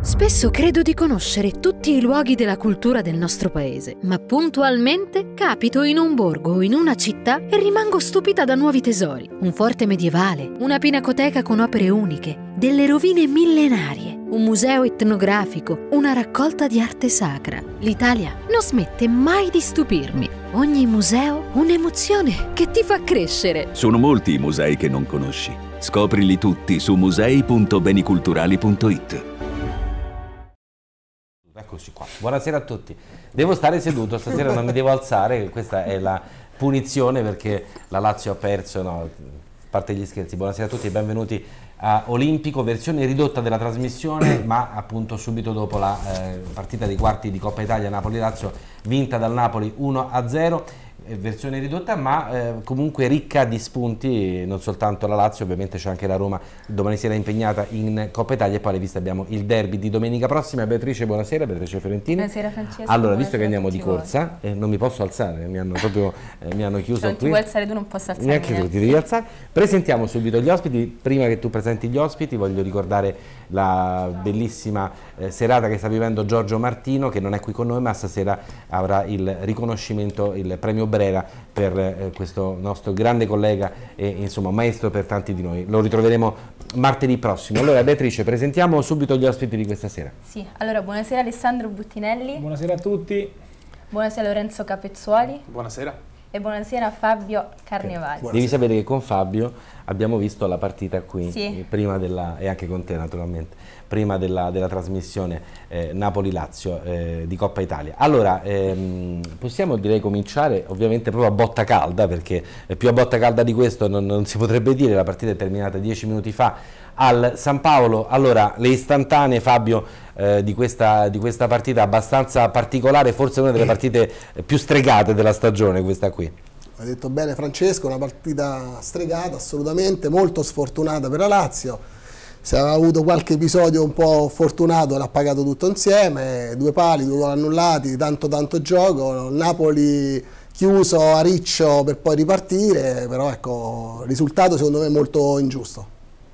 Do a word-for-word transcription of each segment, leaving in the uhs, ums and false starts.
Spesso credo di conoscere tutti i luoghi della cultura del nostro paese, ma puntualmente capito in un borgo o in una città e rimango stupita da nuovi tesori. Un forte medievale, una pinacoteca con opere uniche, delle rovine millenarie, un museo etnografico, una raccolta di arte sacra. L'Italia non smette mai di stupirmi. Ogni museo un'emozione che ti fa crescere. Sono molti i musei che non conosci. Scoprili tutti su musei punto beniculturali punto it. Eccoci qua, buonasera a tutti. Devo stare seduto, stasera non mi devo alzare, questa è la punizione perché la Lazio ha perso, no, a parte gli scherzi. Buonasera a tutti e benvenuti a Olimpico, versione ridotta della trasmissione, ma appunto subito dopo la eh, partita dei quarti di Coppa Italia Napoli-Lazio, vinta dal Napoli uno a zero. Versione ridotta ma eh, comunque ricca di spunti, non soltanto la Lazio, ovviamente c'è anche la Roma domani sera impegnata in Coppa Italia e poi alle viste abbiamo il derby di domenica prossima. Beatrice, buonasera. Beatrice Fiorentini. Buonasera Francesco. Allora, visto che andiamo di corsa, eh, non mi posso alzare, mi hanno proprio eh, mi hanno chiuso cioè, non qui. ti puoi alzare, tu non posso alzare. Neanche tu ti devi alzare. Presentiamo subito gli ospiti. Prima che tu presenti gli ospiti voglio ricordare la bellissima eh, serata che sta vivendo Giorgio Martino, che non è qui con noi ma stasera avrà il riconoscimento, il premio Brera per eh, questo nostro grande collega e insomma maestro per tanti di noi. Lo ritroveremo martedì prossimo. Allora Beatrice, presentiamo subito gli ospiti di questa sera. Sì, allora buonasera Alessandro Buttinelli. Buonasera a tutti. Buonasera Lorenzo Capezzuoli. Buonasera. E buonasera Fabio Carnevali. Okay. Devi sapere che con Fabio abbiamo visto la partita qui, sì. prima della, e anche con te naturalmente, prima della, della trasmissione eh, Napoli-Lazio eh, di Coppa Italia. Allora, ehm, possiamo direi cominciare ovviamente proprio a botta calda, perché più a botta calda di questo non, non si potrebbe dire. La partita è terminata dieci minuti fa al San Paolo. Allora, le istantanee, Fabio, eh, di, questa, di questa partita abbastanza particolare, forse una delle partite più stregate della stagione questa qui. Hai detto bene Francesco, una partita stregata assolutamente, molto sfortunata per la Lazio. Se aveva avuto qualche episodio un po' fortunato l'ha pagato tutto insieme, due pali, due gol annullati, tanto tanto gioco, Napoli chiuso a riccio per poi ripartire, però ecco, il risultato secondo me è molto ingiusto.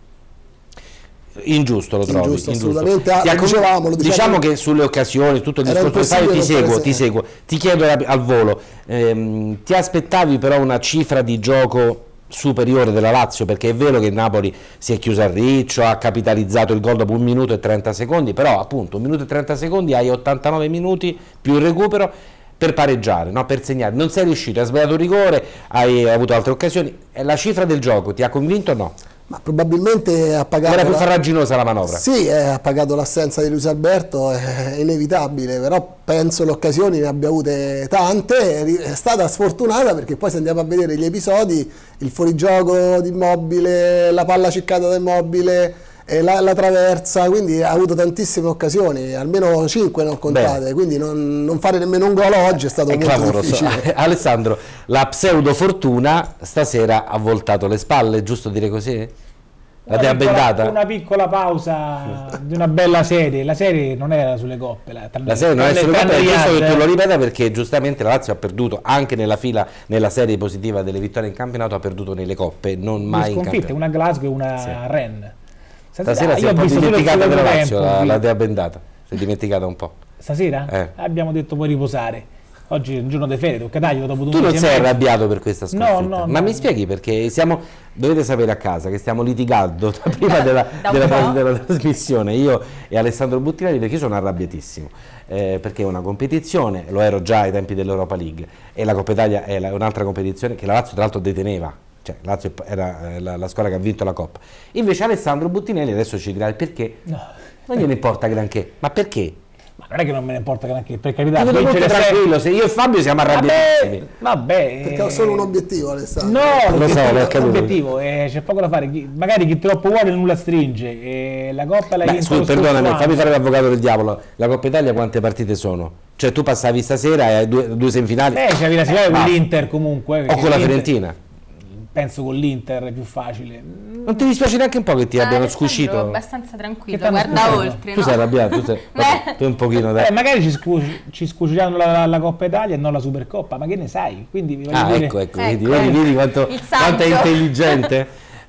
Ingiusto lo trovi? Ingiusto, ingiusto. assolutamente. Ah, lo dicevamo, lo diciamo che sulle occasioni, tutto il discorso che fai, ti seguo, ti seguo. Ti chiedo al volo, ehm, ti aspettavi però una cifra di gioco superiore della Lazio? Perché è vero che il Napoli si è chiuso a riccio, ha capitalizzato il gol dopo un minuto e trenta secondi, però appunto un minuto e trenta secondi, hai ottantanove minuti più il recupero per pareggiare, no? Per segnare. Non sei riuscito, hai sbagliato un rigore, hai avuto altre occasioni. La cifra del gioco ti ha convinto o no? Ma probabilmente ha pagato... Era più farraginosa la manovra. Sì, eh, ha pagato l'assenza di Luis Alberto, è inevitabile, però penso le occasioni ne abbia avute tante, è stata sfortunata perché poi se andiamo a vedere gli episodi, il fuorigioco di Immobile, la palla ciccata da Immobile, eh, la, la traversa, quindi ha avuto tantissime occasioni, almeno cinque non contate. Beh, quindi non, non fare nemmeno un gol oggi è stato è molto clamoroso. difficile. Alessandro, la pseudo fortuna stasera ha voltato le spalle, giusto dire così? La una, piccola, una piccola pausa di una bella serie. La serie non era sulle coppe. La, la serie non era sulle coppe, è giusto che tu lo ripeta perché giustamente la Lazio ha perduto anche nella fila, nella serie positiva delle vittorie in campionato, ha perduto nelle coppe, non mai in campionato. Una Glasgow e una sì. Rennes. Stasera si è un po' dimenticata della Lazio, la, la Dea Bendata, si è dimenticata un po'. Stasera? Eh. Abbiamo detto puoi riposare. Oggi è un giorno di ferie, tocca darglielo dopo due Tu non sei arrabbiato per questa sconfitta? No, no, Ma no. mi spieghi perché siamo, dovete sapere a casa che stiamo litigando da prima della, da della, della trasmissione, io e Alessandro Buttinelli, perché io sono arrabbiatissimo, eh, perché è una competizione, lo ero già ai tempi dell'Europa League, e la Coppa Italia è un'altra competizione che la Lazio tra l'altro deteneva, cioè Lazio era la, la squadra che ha vinto la Coppa. Invece Alessandro Buttinelli adesso ci dirà il perché, no. Non gliene importa granché, ma perché? Ma non è che non me ne importa neanche, per carità. Io molto tranquillo, se io e Fabio siamo arrabbiatissimi. Vabbè, vabbè. Perché ho solo un obiettivo, Alessandro. No, lo so, è un obiettivo, eh, c'è poco da fare. Magari chi troppo vuole nulla stringe. E la Coppa la Beh, scusa, perdonami, fammi fare l'avvocato del diavolo. La Coppa Italia quante partite sono? Cioè tu passavi stasera e hai due, due semifinali? Eh, c'avevi la finale con l'Inter comunque. O con la Fiorentina? Penso con l'Inter è più facile. Non ti dispiace neanche un po' che ti ah, abbiano scucito? Abbastanza tranquillo, guarda oltre. Tu no? sei arrabbiato, tu sei vabbè, tu un pochino dai. Eh, magari ci, scu ci scusiranno la, la Coppa Italia e non la Supercoppa, ma che ne sai? Quindi, ah, dire... ecco, ecco, ecco, vedi, vedi, vedi quanto, quanto è intelligente.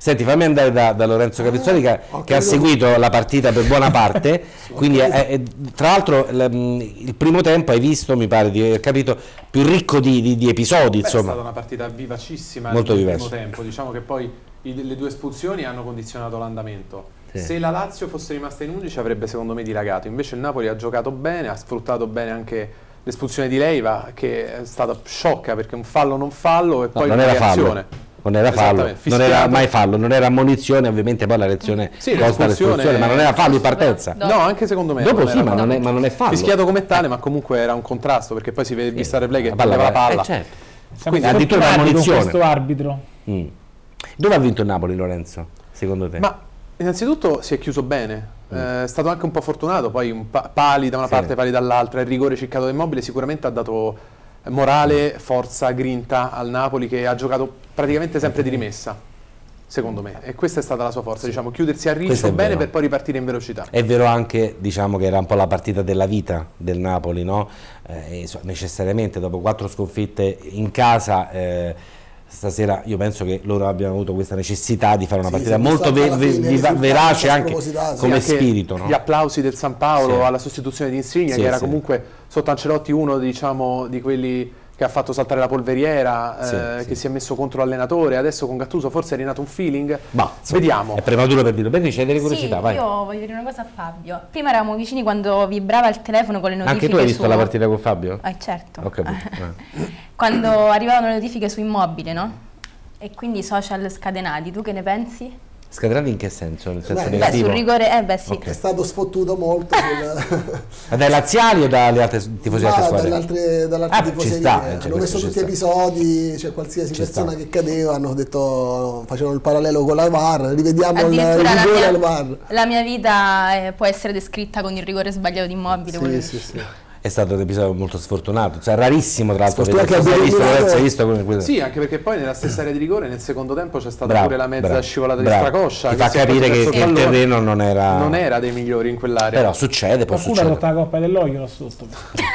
Senti, fammi andare da, da Lorenzo Capezzoli che, che ha seguito la partita per buona parte, quindi è, è, tra l'altro il primo tempo hai visto, mi pare di aver capito, più ricco di, di, di episodi. Beh, insomma. È stata una partita vivacissima molto nel vivace. primo tempo, diciamo che poi i, le due espulsioni hanno condizionato l'andamento. Sì. Se la Lazio fosse rimasta in undici avrebbe secondo me dilagato, invece il Napoli ha giocato bene, ha sfruttato bene anche l'espulsione di Leiva che è stata sciocca perché un fallo non fallo e poi no, una non reazione. Fallo. Non era fallo, non era mai fallo, non era ammonizione, ovviamente poi la reazione sì, costa l'espulsione, ma non era fallo in partenza. No, anche secondo me. Dopo sì, ma non, è, ma non è fallo. Fischiato come tale, ma comunque era un contrasto, perché poi si vede vista il replay che prendeva la palla. Eh, certo. Quindi addirittura un'ammonizione. Questo arbitro. Mm. Dove ha vinto il Napoli, Lorenzo, secondo te? Ma innanzitutto si è chiuso bene. Mm. Eh, è stato anche un po' fortunato, poi un pa pali da una sì. parte, pali dall'altra, il rigore ciccato del Immobile sicuramente ha dato morale, forza, grinta al Napoli che ha giocato praticamente sempre di rimessa, secondo me, e questa è stata la sua forza, diciamo, chiudersi a riccio bene per poi ripartire in velocità. È vero anche, diciamo, che era un po' la partita della vita del Napoli, no? Eh, necessariamente dopo quattro sconfitte in casa, eh, stasera io penso che loro abbiano avuto questa necessità di fare una partita sì, molto ve ve verace anche come sì, spirito. No? Gli applausi del San Paolo sì. alla sostituzione di Insigne, sì, che era sì. comunque sotto Ancelotti uno, diciamo, di quelli che ha fatto saltare la polveriera, sì, eh, sì. che si è messo contro l'allenatore, adesso con Gattuso forse è rinato un feeling. Bah, vediamo. È prematuro per dirlo. Beh, c'è delle curiosità, sì, vai. Io voglio dire una cosa a Fabio. Prima eravamo vicini quando vibrava il telefono con le notifiche. Anche tu hai visto su... la partita con Fabio? Eh, certo. Ho capito. Quando arrivavano le notifiche su Immobile, no? E quindi i social scatenati, tu che ne pensi? Scatenati in che senso? Nel senso beh, negativo? Beh, sul rigore, eh beh sì. Okay. È stato sfottuto molto. Sul... dai laziali o dalle altre tifoserie Ma squadre? dalle altre, dalle altre ah, tifoserie. Sta, hanno cioè, messo tutti gli episodi, cioè qualsiasi ci persona sta. che cadeva, hanno detto, facevano il parallelo con la V A R, rivediamo il, il la rigore mia, al V A R. La mia vita eh, può essere descritta con il rigore sbagliato di Immobile. Sì, sì, sì. È stato un episodio molto sfortunato, cioè rarissimo tra l'altro. Che hai visto, hai visto come... Sì, anche perché poi nella stessa area di rigore nel secondo tempo c'è stata bravo, pure la mezza bravo, scivolata bravo. di Stracoscia Ti che fa capire che, che il terreno non era... non era dei migliori in quell'area. Però succede, può Qualcuno succedere. ha rotto la coppa dell'olio là sotto.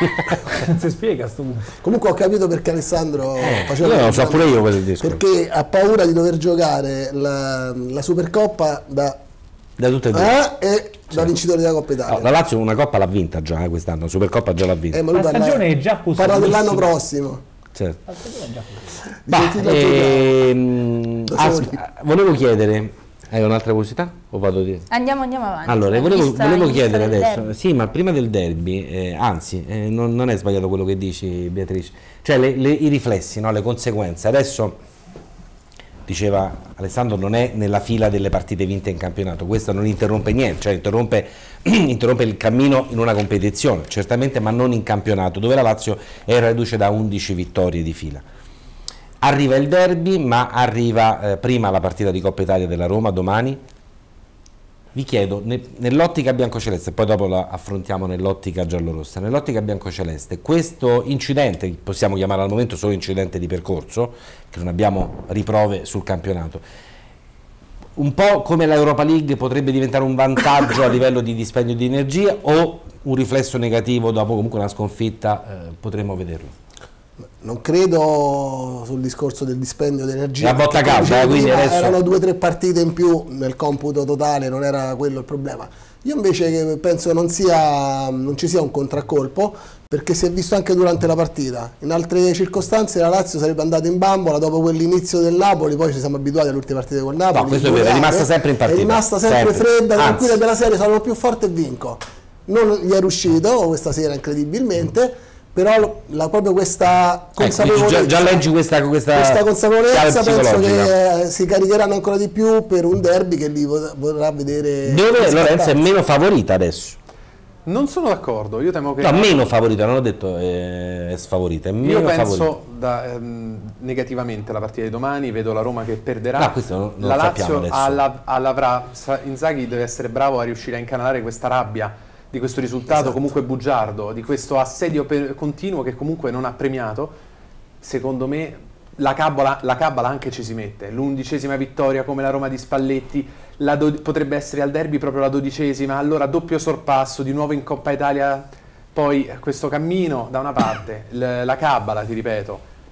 Non si spiega sto punto. Comunque ho capito perché Alessandro eh, faceva... Io lo so pure io quel disco. Perché ha paura di dover giocare la, la Supercoppa da... Da tutte e due. Ah, e da vincitore della Coppa Italia. No, la Lazio una coppa l'ha vinta già eh, quest'anno, la Supercoppa già l'ha vinta. Eh, ma la lui stagione parla, è già parla dell'anno prossimo. Certo. La stagione è già Bah, ehm, volevo chiedere, hai un'altra curiosità o vado di... Andiamo, andiamo avanti. Allora, volevo, Vista, volevo chiedere adesso, derby. sì, ma prima del derby, eh, anzi, eh, non, non è sbagliato quello che dici Beatrice, cioè le, le, i riflessi, no, le conseguenze. Adesso diceva Alessandro, non è nella fila delle partite vinte in campionato, questo non interrompe niente, cioè interrompe, interrompe il cammino in una competizione, certamente, ma non in campionato, dove la Lazio è reduce da undici vittorie di fila. Arriva il derby, ma arriva eh, prima la partita di Coppa Italia della Roma, domani. Vi chiedo, ne, nell'ottica biancoceleste, poi dopo la affrontiamo nell'ottica giallorossa, nell'ottica biancoceleste, questo incidente, possiamo chiamare al momento solo incidente di percorso, che non abbiamo riprove sul campionato, un po' come l'Europa League potrebbe diventare un vantaggio a livello di dispendio di energia o un riflesso negativo dopo comunque una sconfitta, eh, potremmo vederlo. Non credo sul discorso del dispendio di energia. La botta calda, eh, quindi adesso... erano due o tre partite in più nel computo totale, non era quello il problema. Io invece penso non, sia, non ci sia un contraccolpo, perché si è visto anche durante la partita. In altre circostanze la Lazio sarebbe andata in bambola dopo quell'inizio del Napoli, poi ci siamo abituati alle ultime partite col Napoli. No, questo è vero, è rimasta sempre in partita. È rimasta sempre, sempre. fredda, tranquilla della serie, sono più forte e vinco. Non gli è riuscito questa sera incredibilmente. Però la, proprio questa consapevolezza, ecco, già, già leggi questa, questa, questa consapevolezza penso che si caricheranno ancora di più per un derby che li vorrà vedere. Dove Lorenzo è meno favorita adesso? Non sono d'accordo, io temo che... No, meno favorita, non ho detto eh, è sfavorita, è meno io penso favorita. Da, ehm, negativamente la partita di domani, vedo la Roma che perderà. No, questo non, non la sappiamo Lazio adesso. all'avrà, Inzaghi deve essere bravo a riuscire a incanalare questa rabbia di questo risultato, esatto, comunque bugiardo, di questo assedio per, continuo che comunque non ha premiato. Secondo me la cabala, la cabala anche ci si mette, l'undicesima vittoria come la Roma di Spalletti, la do, potrebbe essere al derby proprio la dodicesima, allora doppio sorpasso, di nuovo in Coppa Italia, poi questo cammino da una parte, l, la cabala, ti ripeto,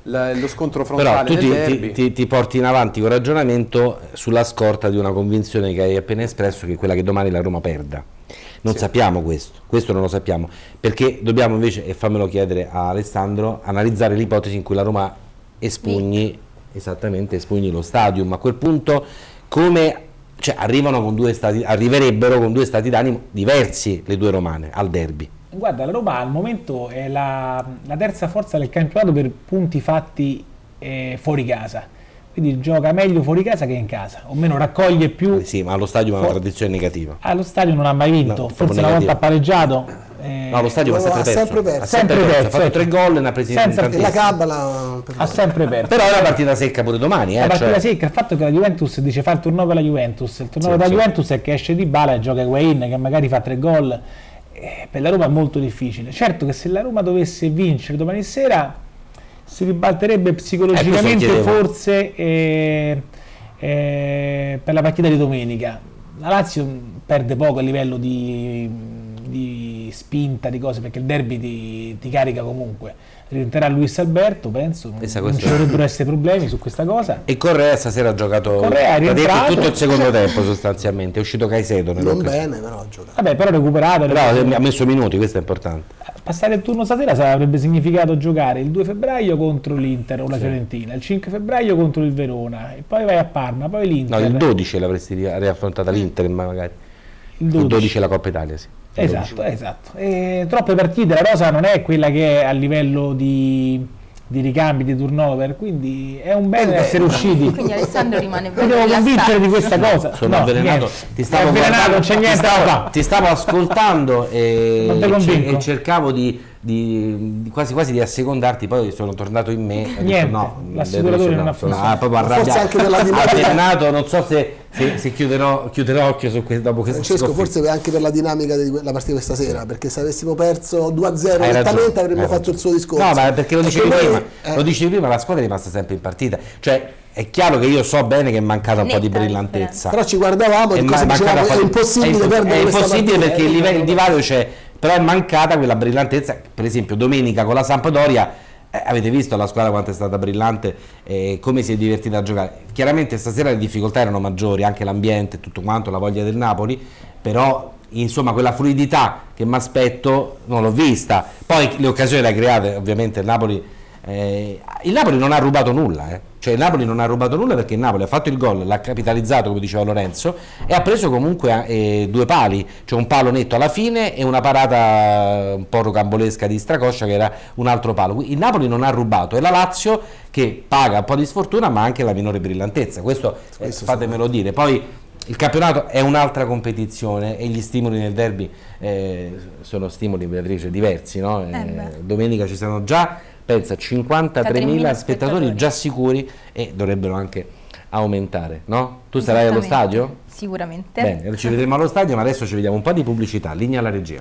la, lo scontro Però frontale tu del ti, derby. ti, ti, ti porti in avanti un ragionamento sulla scorta di una convinzione che hai appena espresso, che è quella che domani la Roma perda. Non Sì. sappiamo questo, questo non lo sappiamo, perché dobbiamo invece, e fammelo chiedere a Alessandro, analizzare l'ipotesi in cui la Roma espugni, esattamente, espugni lo stadium. A quel punto come, cioè, arrivano con due stati, arriverebbero con due stati d'animo diversi le due romane al derby. Guarda, la Roma al momento è la, la terza forza del campionato per punti fatti eh, fuori casa, quindi gioca meglio fuori casa che in casa, o meno raccoglie più. Eh sì, ma allo stadio ha una For- tradizione negativa. Allo stadio non ha mai vinto, No, forse proprio una volta negativa. ha pareggiato. eh, No, lo stadio no, ha sempre ha perso. sempre perso. Ha sempre Sempre perso, ha perso, fatto ecco. tre gol e ne ha presi Senza- E la tantissimi. Cabala per- ha sempre perso. Però è una partita secca pure domani, eh, La partita cioè- secca, il fatto che la Juventus dice fa il turnover alla Juventus, il turnover Sì, della sì. Juventus è che esce Dybala e gioca Higuain che magari fa tre gol, eh, per la Roma è molto difficile. Certo che se la Roma dovesse vincere domani sera si ribalterebbe psicologicamente, Eh, questo lo chiedevo. forse eh, eh, per la partita di domenica. La Lazio perde poco a livello di, di spinta, di cose, perché il derby ti, ti carica comunque. Rientrerà Luis Alberto, penso, non, Pensa non questo- ci dovrebbero essere problemi su questa cosa. E Correa stasera ha giocato Correa è praticamente rientrato. tutto il secondo tempo sostanzialmente, è uscito Caicedo non nell'occasione. bene, però ha giocato. Vabbè, però recuperato. Però ha messo minuti, questo è importante. Passare il turno stasera avrebbe significato giocare il due febbraio contro l'Inter o la Sì. Fiorentina, il cinque febbraio contro il Verona, e poi vai a Parma, poi l'Inter. No, il dodici l'avresti ri- riaffrontata l'Inter, ma magari. il Il dodici. dodici la Coppa Italia, sì. Il Esatto, dodici. esatto. E troppe partite, la rosa non è quella che è a livello di, di ricambi, di turnover, quindi è un bene Eh beh, essere usciti. Quindi Alessandro rimane Mi bello devo convincere rilassato. di questa cosa. Sono No, avvelenato, niente. ti stavo È avvelenato, guardando- non c'è ti niente da stavo, fare. ti stavo ascoltando e, Non te e convinco. ce- e cercavo di, di- di- quasi quasi di assecondarti, poi sono tornato in me. Ho detto, Niente, no, l'assicuratore no, non ha sono- funzionato. ah, proprio Forse arrabbiato. anche per la dinamica. Avvelenato, non so se, se, se chiuderò, chiuderò occhio su questo dopo questa Francesco, sconfitta. forse anche per la dinamica della partita questa sera, perché se avessimo perso due a zero Hai ragione, nettamente avremmo hai fatto ragione. il suo discorso. No, ma perché lo E dicevi che noi- prima, eh, lo dicevi prima, la squadra è rimasta sempre in partita. Cioè, è chiaro che io so bene che è mancata un po' di Netta la brillantezza. Però ci guardavamo È e ma- cosa è mancata dicevamo, quasi- è impossibile è impo- perdere è questa impossibile partita, perché eh, il, livello, il no. divario c'è, però è mancata quella brillantezza. Per esempio domenica con la Sampdoria, eh, avete visto la squadra quanto è stata brillante, eh, come si è divertita a giocare. Chiaramente stasera le difficoltà erano maggiori, anche l'ambiente, tutto quanto, la voglia del Napoli, però insomma quella fluidità che mi aspetto non l'ho vista. Poi le occasioni le ha create ovviamente il Napoli. Eh, il Napoli non ha rubato nulla, eh. Cioè il Napoli non ha rubato nulla perché il Napoli ha fatto il gol, l'ha capitalizzato come diceva Lorenzo e ha preso comunque eh, due pali, cioè un palo netto alla fine e una parata un po' rocambolesca di Stracoscia che era un altro palo. Il Napoli non ha rubato, è la Lazio che paga un po' di sfortuna ma anche la minore brillantezza, questo, eh, Questo fatemelo dire. Poi il campionato è un'altra competizione e gli stimoli nel derby eh, sono stimoli, Beatrice, diversi, no? Eh, beh. domenica ci sono già, pensa, cinquantatremila spettatori spettatori già sicuri e dovrebbero anche aumentare, no? Tu sarai allo Esattamente. stadio? Sicuramente. Bene, ci vedremo allo stadio, ma adesso ci vediamo un po' di pubblicità, linea alla regia.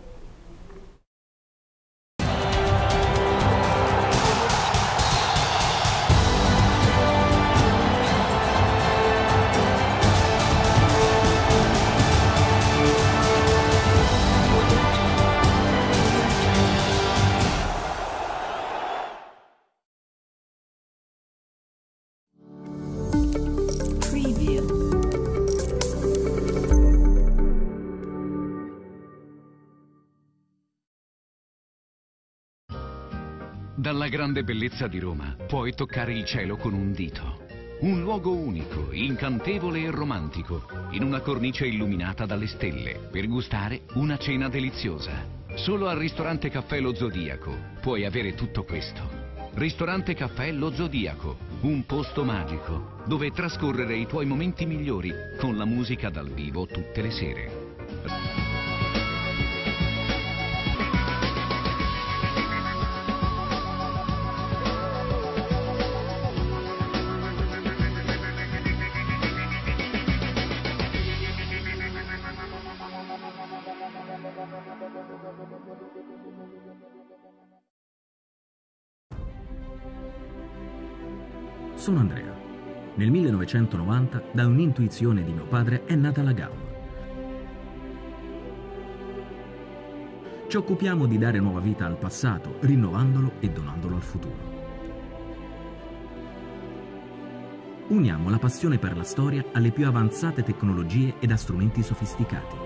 Dalla grande bellezza di Roma puoi toccare il cielo con un dito. Un luogo unico, incantevole e romantico, in una cornice illuminata dalle stelle, per gustare una cena deliziosa. Solo al ristorante Caffè Lo Zodiaco puoi avere tutto questo. Ristorante Caffè Lo Zodiaco, un posto magico, dove trascorrere i tuoi momenti migliori con la musica dal vivo tutte le sere. Sono Andrea. Nel millenovecentonovanta, da un'intuizione di mio padre, è nata la G A U. Ci occupiamo di dare nuova vita al passato, rinnovandolo e donandolo al futuro. Uniamo la passione per la storia alle più avanzate tecnologie ed a strumenti sofisticati.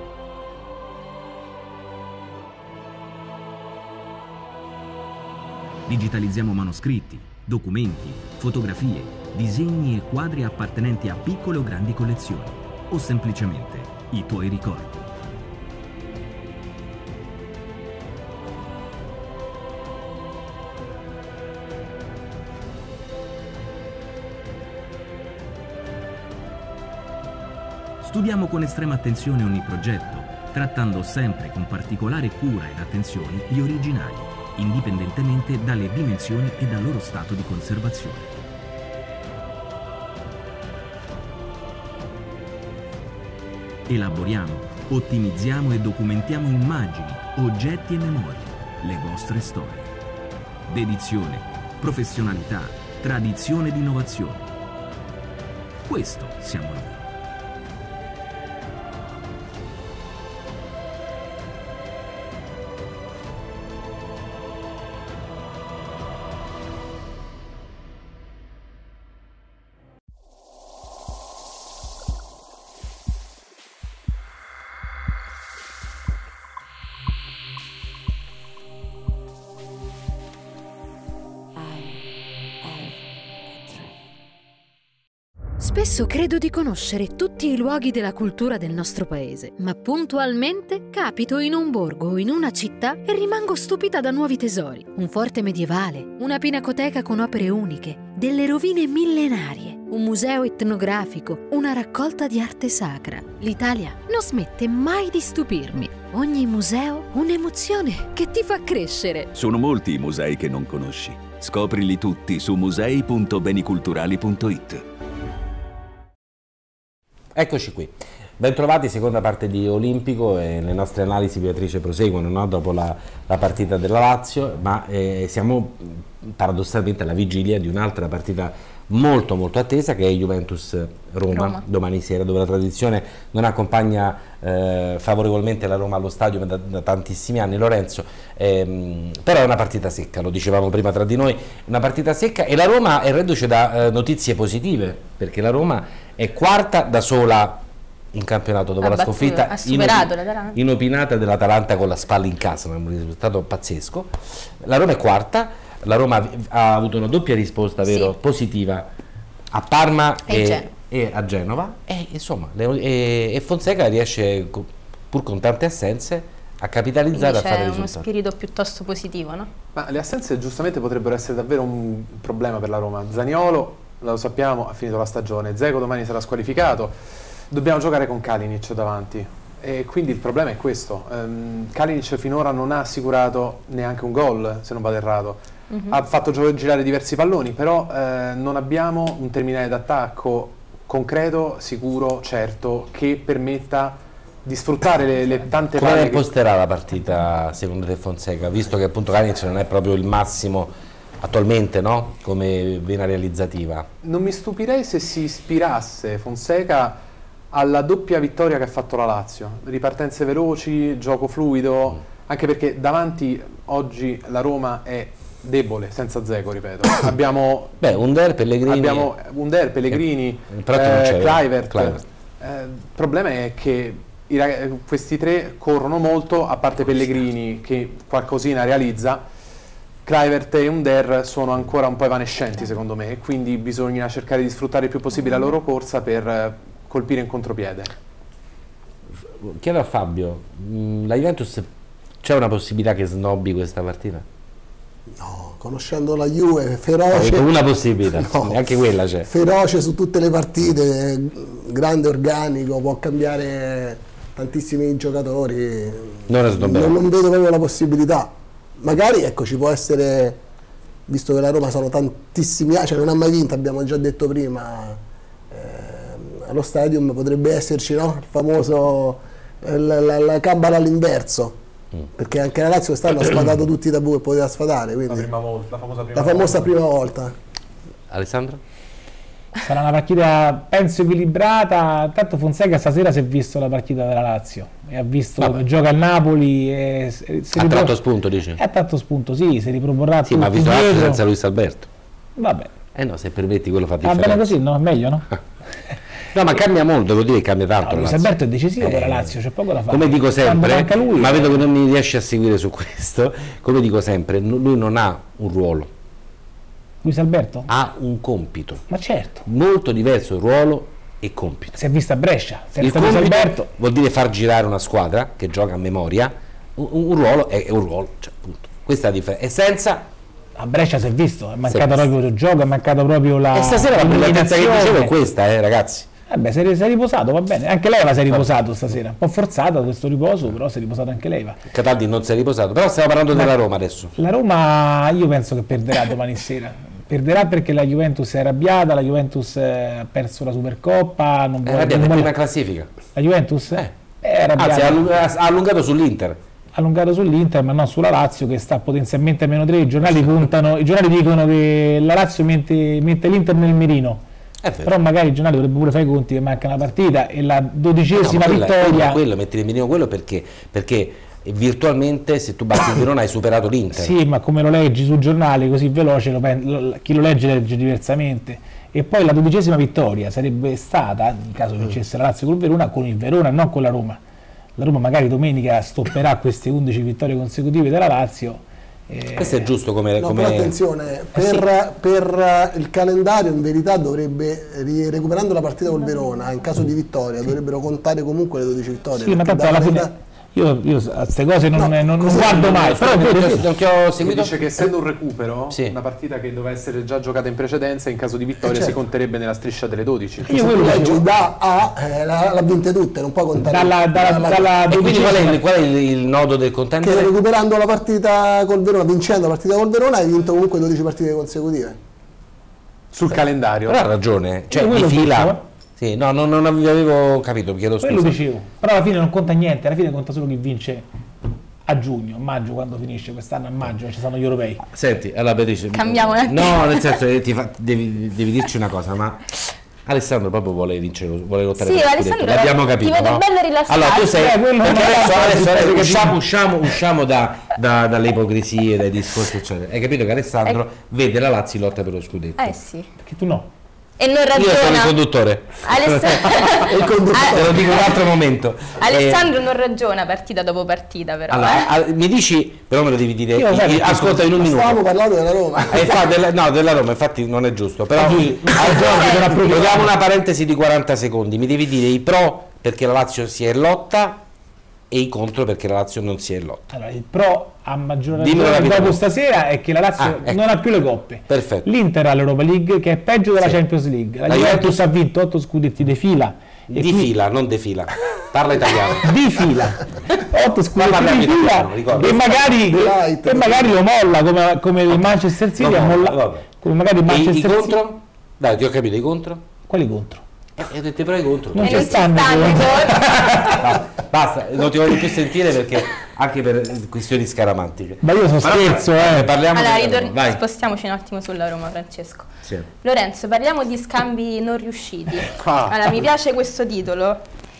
Digitalizziamo manoscritti, documenti, fotografie, disegni e quadri appartenenti a piccole o grandi collezioni, o semplicemente i tuoi ricordi. Studiamo con estrema attenzione ogni progetto, trattando sempre con particolare cura ed attenzione gli originali, indipendentemente dalle dimensioni e dal loro stato di conservazione. Elaboriamo, ottimizziamo e documentiamo immagini, oggetti e memorie, le vostre storie. Dedizione, professionalità, tradizione ed innovazione. Questo siamo noi. Spesso credo di conoscere tutti i luoghi della cultura del nostro paese, ma puntualmente capito in un borgo o in una città e rimango stupita da nuovi tesori. Un forte medievale, una pinacoteca con opere uniche, delle rovine millenarie, un museo etnografico, una raccolta di arte sacra. L'Italia non smette mai di stupirmi. Ogni museo un'emozione che ti fa crescere. Sono molti i musei che non conosci. Scoprili tutti su musei punto beniculturali punto it. Eccoci qui, bentrovati, seconda parte di Olimpico e le nostre analisi, Beatrice, proseguono, no? Dopo la, la partita della Lazio, ma eh, siamo paradossalmente alla vigilia di un'altra partita molto molto attesa, che è Juventus Roma, Roma. domani sera, dove la tradizione non accompagna eh, favorevolmente la Roma allo stadio da, da tantissimi anni, Lorenzo, ehm, però è una partita secca, lo dicevamo prima tra di noi, una partita secca, e la Roma è reduce da eh, notizie positive, perché la Roma è quarta da sola in campionato dopo ha la sconfitta ha superato inopi inopinata dell'Atalanta con la spalla in casa, un risultato pazzesco. La Roma è quarta, la Roma ha avuto una doppia risposta, vero, sì, positiva a Parma e, e, e a Genova, e insomma le, e, e Fonseca riesce, pur con tante assenze, a capitalizzare, a fare risultati. C'è uno spirito piuttosto positivo, no? Ma le assenze giustamente potrebbero essere davvero un problema per la Roma. Zaniolo, lo sappiamo, ha finito la stagione, Dzeko domani sarà squalificato, dobbiamo giocare con Kalinic davanti e quindi il problema è questo. um, Kalinic finora non ha assicurato neanche un gol, se non vado errato. Mm-hmm. Ha fatto girare diversi palloni, però eh, non abbiamo un terminale d'attacco concreto, sicuro, certo, che permetta di sfruttare le, le tante Come palle. Come imposterà che... la partita secondo te Fonseca, visto che appunto Kalinic non è proprio il massimo attualmente, no? Come vena realizzativa? Non mi stupirei se si ispirasse Fonseca alla doppia vittoria che ha fatto la Lazio, ripartenze veloci, gioco fluido, mm. anche perché davanti oggi la Roma è debole, senza Dzeko, ripeto. Abbiamo Beh, Under, Pellegrini, abbiamo Under, Pellegrini, eh, eh, Kluivert. Eh, il problema è che i, questi tre corrono molto, a parte Pellegrini che qualcosina realizza. Kluivert e Under sono ancora un po' evanescenti secondo me, quindi bisogna cercare di sfruttare il più possibile la loro corsa per colpire in contropiede. Chiedo a Fabio, la Juventus c'è una possibilità che snobbi questa partita? No, conoscendo la Juve, feroce. No, una possibilità, no, anche quella c'è. Feroce su tutte le partite, grande organico, può cambiare tantissimi giocatori. Non, non, non vedo proprio la possibilità. Magari, ecco, ci può essere, visto che la Roma sono tantissimi anni, cioè non ha mai vinto, abbiamo già detto prima, eh, allo stadium potrebbe esserci, no? Il famoso, eh, la, la, la cabala all'inverso, mm. perché anche la Lazio quest'anno ha sfadato tutti i tabù che poteva sfadare, quindi la, prima volta, la famosa prima, la famosa volta. prima volta. Alessandro? Sarà una partita, penso, equilibrata. Tanto Fonseca stasera si è visto la partita della Lazio e ha visto Vabbè. come gioca il Napoli e si ha tratto spunto, dici? Ha tratto spunto, sì, si riproporrà sì, ma ha visto l'altro senza Luis Alberto. Vabbè, Eh no, se permetti quello fa Va differenza. bene così, no? È meglio, no? No, ma cambia molto, devo dire che cambia tanto. Luis Alberto è decisivo per la Lazio, c'è poco da fare. Come dico sempre, anche lui, ma vedo che non mi riesce a seguire su questo, come dico sempre, lui non ha un ruolo. Luis Alberto? Ha un compito. Ma certo. Molto diverso ruolo e compito. Si è vista a Brescia, Il senza Luis compito Alberto. vuol dire far girare una squadra che gioca a memoria, un, un ruolo è, è un ruolo, cioè, appunto. Questa è la differenza. E senza... A Brescia si è visto, è mancato visto. proprio il gioco, è mancato proprio la... E stasera la brillanza che dicevo è questa, eh, ragazzi. Eh beh, si è, si è riposato, va bene. Anche lei si è riposato stasera. Un po' forzata questo riposo, però si è riposato anche lei. Va. Cataldi non si è riposato, però stiamo parlando Ma della Roma adesso. La Roma io penso che perderà domani sera. Perderà perché la Juventus è arrabbiata, la Juventus ha perso la Supercoppa. Non È vuole, arrabbiata, non è vuole... prima in classifica. La Juventus? Eh. È arrabbiata. Anzi, ha allung- ha allungato sull'Inter. Allungato sull'Inter, ma non sulla Lazio che sta potenzialmente a meno tre. I giornali puntano, i giornali dicono che la Lazio mette, mette l'Inter nel mirino. Però magari i giornali dovrebbero pure fare i conti che manca una partita e la dodicesima no, quella, vittoria. Quello, quello metti nel mirino quello perché, perché virtualmente se tu batti il Verona hai superato l'Inter. Sì, ma come lo leggi sul giornale così veloce, lo, lo, chi lo legge legge diversamente. E poi la dodicesima vittoria sarebbe stata, in caso vincesse la Lazio col Verona, con il Verona e non con la Roma. La Roma magari domenica stopperà queste undici vittorie consecutive della Lazio. Eh, Questo è giusto come... No, come... però attenzione, per, eh sì. per il calendario in verità dovrebbe, recuperando la partita col Verona, in caso di vittoria, dovrebbero contare comunque le dodici vittorie. Sì, ma tanto alla fine... Io, io a queste cose non, No, non, non così guardo mai, però non, è vero, ti ho, non ti ho Si seguito. dice che essendo un recupero, Sì. una partita che doveva essere già giocata in precedenza, in caso di vittoria certo. si conterebbe nella striscia delle dodici. io Se tu quello leggi dicevo, da A, eh, l'ha vinte tutte, non puoi contare. dalla, dalla, dalla- dalla E quindi qual è, dodicesima il, qual è il, il nodo del che contendere? recuperando la partita col Verona, vincendo la partita col Verona, hai vinto comunque dodici partite consecutive. Sul calendario. Però ha ragione, cioè Io di quello fila... dicevo. Sì, no, non, non avevo capito, chiedo scusa. quello dicevo, però alla fine non conta niente, alla fine conta solo chi vince a giugno, maggio quando finisce, quest'anno a maggio ci sono gli europei. Senti, allora Beatrice... Cambiamo un attimo. No, nel senso che ti fa, devi, devi dirci una cosa, ma... Alessandro proprio vuole vincere, vuole lottare Sì, per lo Alessandro scudetto, l'abbiamo capito, ti vedo no? bello rilassato. Allora tu sei, Eh, quello perché non è adesso, la adesso, cosa adesso che usciamo, capisco. usciamo, usciamo da, da- dalle ipocrisie, dai discorsi eccetera. Hai capito che Alessandro vede la Lazio in lotta per lo scudetto. Eh sì. Perché tu no. E non Io sono il ragiona. conduttore. Alessandro, Te lo dico in un altro momento. Alessandro non ragiona partita dopo partita, però. Allora, eh. a- mi dici, però me lo devi dire, Io, sai, i- ascolta in un minuto. Stavamo parlando della Roma. Eh, fa- della, no, della Roma, infatti non è giusto. Però Sì. allora, proviamo una parentesi di quaranta secondi. Mi devi dire i pro perché la Lazio si è in lotta e i contro perché la Lazio non si è in lotta. Allora, il pro a maggior Dimmelo ragione rapidamente. dopo stasera è che la Lazio Ah, ecco. non ha più le coppe. Perfetto. L'Inter ha l'Europa League che è peggio della Sì. Champions League. La, La Juventus Juventus ha vinto otto scudetti di fila. e Di quindi- fila, non de fila. Parla italiano. di fila otto scudetti parliamo di in fila italiano, ricordo. e magari, Light. e magari lo molla come, come il Manchester City No, ha no, molla- vabbè. come magari il E i Manchester City. contro? Dai, ti ho capito, i contro? Quali contro? Eh, ho detto però i contro. Non E ci non ci stanno i stanno i contro. gol. Basta, basta, non ti voglio più sentire perché anche per questioni scaramantiche. Ma io sono Ma no, scherzo, eh, eh. Parliamo Allora, della ritor- Roma, vai. spostiamoci un attimo sulla Roma, Francesco. Sì. Lorenzo, parliamo di scambi non riusciti. Ah. Allora, mi piace questo titolo.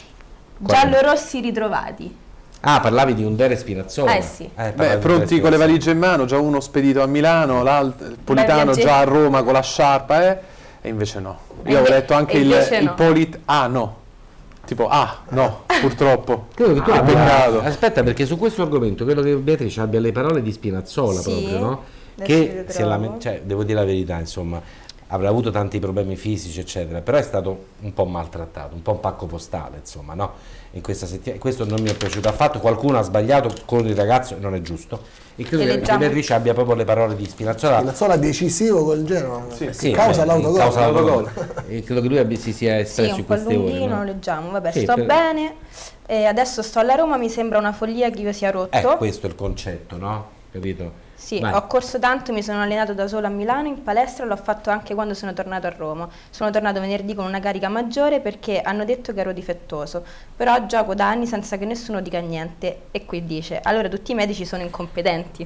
Quale? Giallorossi ritrovati. Ah, parlavi di Under e Spinazzola. Eh sì. parlavi Beh, di pronti Under e con le Spinazzola. valigie in mano, già uno spedito a Milano, l'altro il Politano viaggetto. già a Roma con la sciarpa, eh? E invece no. E Io avevo inve- letto anche e il, invece il no. Polit... Ah, no. Tipo, ah, no, purtroppo. Credo che tu Ah, abbia- peccato. Aspetta, perché su questo argomento credo che Beatrice abbia le parole di Spinazzola Sì, proprio, no? adesso Che le si è lame- trovo. cioè, devo dire la verità, insomma, avrà avuto tanti problemi fisici, eccetera, però è stato un po' maltrattato, un po' un pacco postale, insomma, no? In questa settimana, questo non mi è piaciuto affatto, qualcuno ha sbagliato con il ragazzo e non è giusto. E credo E che leggiamo. Beatrice abbia proprio le parole di Spinazzola. Spinazzola decisivo col Genoa. Sì, causa beh, l'autogol. causa l'autogol. L'autogol. E credo che lui abbia- si sia Sì, espresso un in po' queste ore. lunghino, no? lo leggiamo. Vabbè, Sì, sto per- bene. E adesso sto alla Roma, mi sembra una follia che io sia rotto. Eh, questo è il concetto, no? Capito? Sì, Vai. ho corso tanto, mi sono allenato da solo a Milano in palestra, l'ho fatto anche quando sono tornato a Roma. Sono tornato venerdì con una carica maggiore perché hanno detto che ero difettoso, però gioco da anni senza che nessuno dica niente. E qui dice, allora tutti i medici sono incompetenti.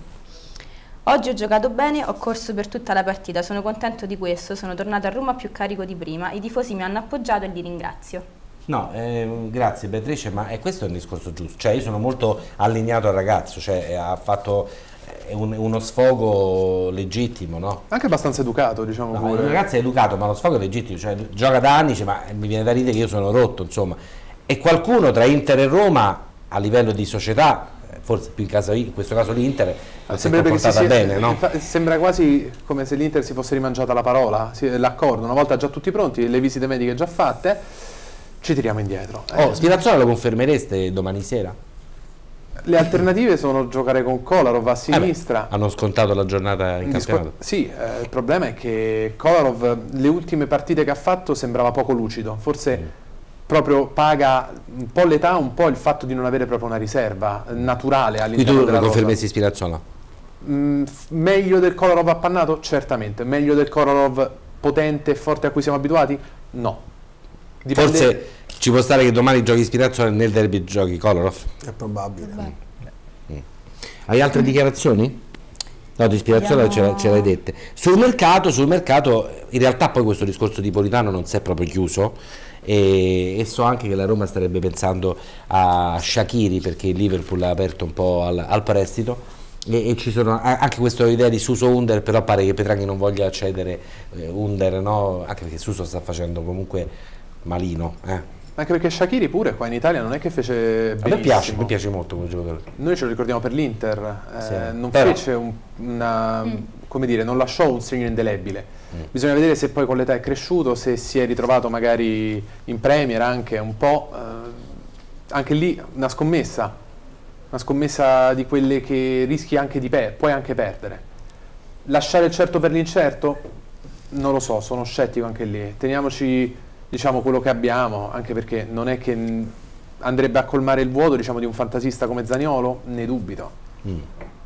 Oggi ho giocato bene, ho corso per tutta la partita, sono contento di questo, sono tornato a Roma più carico di prima, i tifosi mi hanno appoggiato e li ringrazio. No, eh, grazie Beatrice, ma è questo è un discorso giusto. Cioè, io sono molto allineato al ragazzo, cioè ha fatto. è un, uno sfogo legittimo, no? Anche abbastanza educato, diciamo No, pure. il ragazzo è educato, ma lo sfogo è legittimo, cioè gioca da anni, dice, ma mi viene da ridere che io sono rotto, insomma. E qualcuno tra Inter e Roma, a livello di società, forse più in, caso, in questo caso l'Inter, si è comportata si, bene, no? Sembra quasi come se l'Inter si fosse rimangiata la parola, l'accordo, una volta già tutti pronti, le visite mediche già fatte, ci tiriamo indietro. Oh, eh. Spinazzola lo confermereste domani sera? Le alternative sono giocare con Kolarov a sinistra. Eh beh, hanno scontato la giornata in campionato. Sì, eh, il problema è che Kolarov le ultime partite che ha fatto sembrava poco lucido, forse mm. proprio paga un po' l'età, un po' il fatto di non avere proprio una riserva naturale all'interno della rosa. Quindi tu lo confermessi Spinazzola? Mm, meglio del Kolarov appannato? Certamente. Meglio del Kolarov potente e forte a cui siamo abituati? No. Dipende... Forse ci può stare che domani giochi Spinazzola e nel derby giochi Kolarov? È probabile. Mm. Hai altre dichiarazioni? No, di Spinazzola Abbiamo... ce l'hai dette. Sul mercato, sul mercato, in realtà poi questo discorso di Politano non si è proprio chiuso e, e so anche che la Roma starebbe pensando a Shaqiri perché il Liverpool ha aperto un po' al, al prestito e, e ci sono anche questa idea di Suso Under, però pare che Petraghi non voglia cedere eh, Under, no? Anche perché Suso sta facendo comunque malino, eh. Anche perché Shaqiri pure qua in Italia non è che fece benissimo. A me piace, mi piace molto quel giocatore. Noi ce lo ricordiamo per l'Inter, eh, sì, non però... fece un, una, mm. come dire, non lasciò un segno indelebile. Mm. Bisogna vedere se poi con l'età è cresciuto, se si è ritrovato magari in Premier anche un po', eh, anche lì una scommessa, una scommessa di quelle che rischi anche di perdere, puoi anche perdere. Lasciare il certo per l'incerto? Non lo so, sono scettico anche lì. Teniamoci, diciamo, quello che abbiamo, anche perché non è che andrebbe a colmare il vuoto, diciamo, di un fantasista come Zaniolo, ne dubito. Mm.